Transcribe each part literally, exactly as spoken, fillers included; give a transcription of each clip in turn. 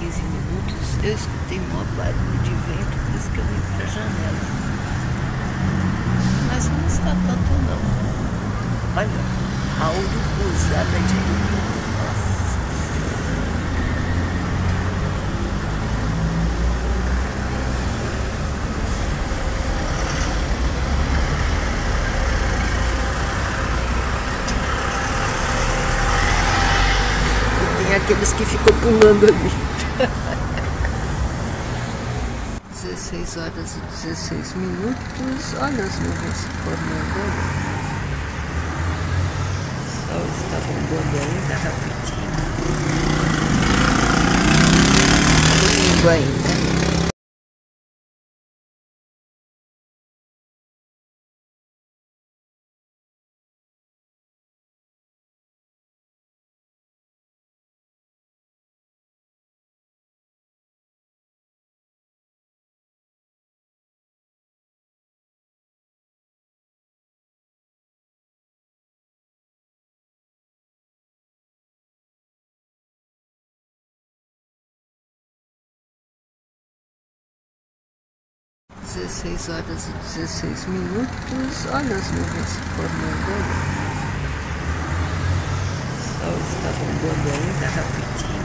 quinze minutos, eu escutei maior barulho de vento, por isso que eu vim para a janela. Mas não está tanto não. Olha, a urubuzada de urubu. Nossa. Tem aqueles que ficam pulando ali. dezesseis horas e dezesseis minutos. Olha as nuvens se formando ali. O sol está bombando ainda rapidinho. Domingo ainda. dezesseis horas e dezesseis minutos. Olha as nuvens se formando ali. O sol está bombando ainda rapidinho.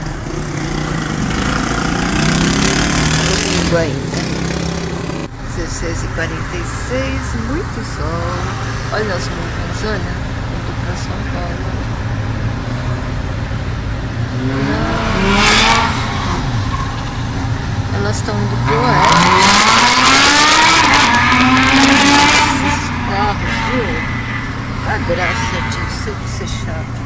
Domingo ainda. dezesseis e quarenta e seis, muito sol. Olha as nuvens, olha, indo para São Paulo. Elas estão indo para o oeste. Esses carros, viu? A graça disso de ser chato.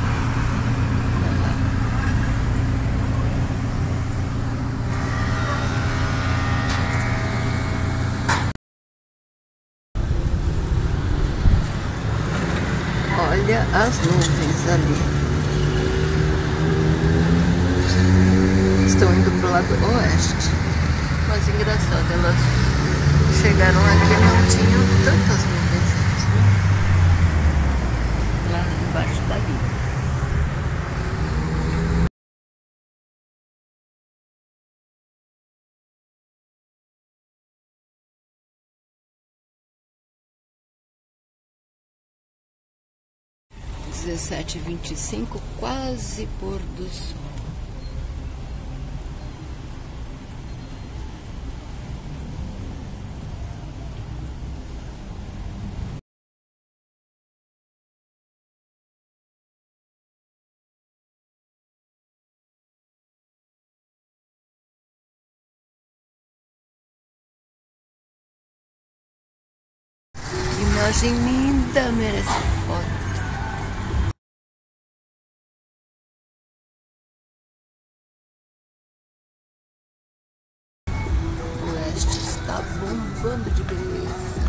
Olha as nuvens ali. Estão indo para o lado oeste. Mas engraçado, elas chegaram aqui e não tinham tantas nuvens antes, né? Lá embaixo dali. dezessete e vinte e cinco, quase pôr do sol. Imagem linda, merece foto. O oeste está bombando de beleza.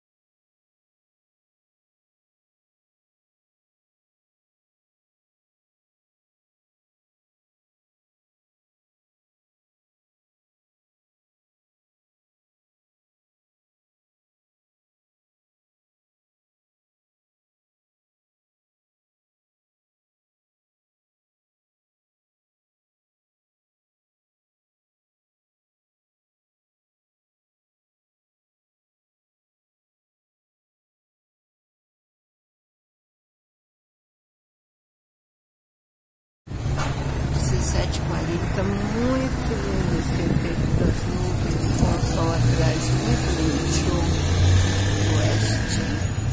dezessete e quarenta, muito lindo esse efeito das nuvens, com o sol atrás, muito lindo. Show. Oeste.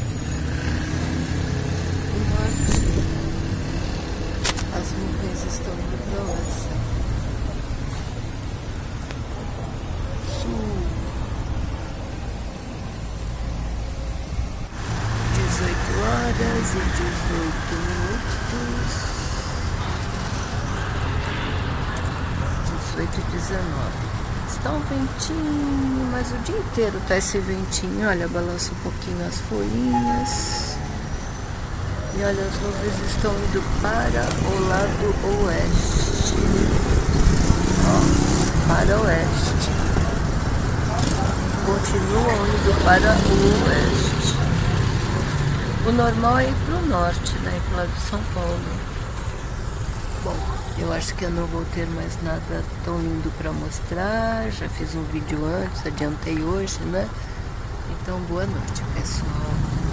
O norte. As nuvens estão indo para o oeste. Sul. dezoito horas e dezoito minutos. dezoito e dezenove. Está um ventinho, mas o dia inteiro tá esse ventinho. Olha, balança um pouquinho as folhinhas. E olha, as nuvens estão indo para o lado oeste. Ó, para o oeste. Continuam indo para o oeste. O normal é ir para o norte, né? Para o lado de São Paulo. Bom, eu acho que eu não vou ter mais nada tão lindo para mostrar. Já fiz um vídeo antes, adiantei hoje, né? Então, boa noite, pessoal.